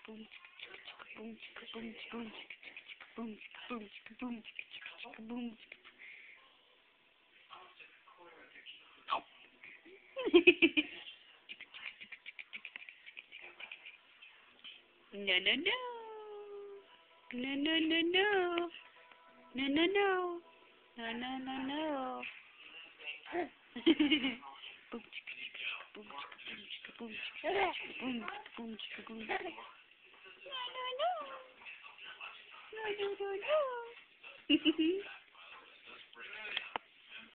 boom, boom, boom, boom, boom, boom, boom, boom. No, no, no. No, no, no, no. No, no, no. No, no, no, no. Boom, boom, boom, boom, boom, boom. No, no, no. No, no, no, no.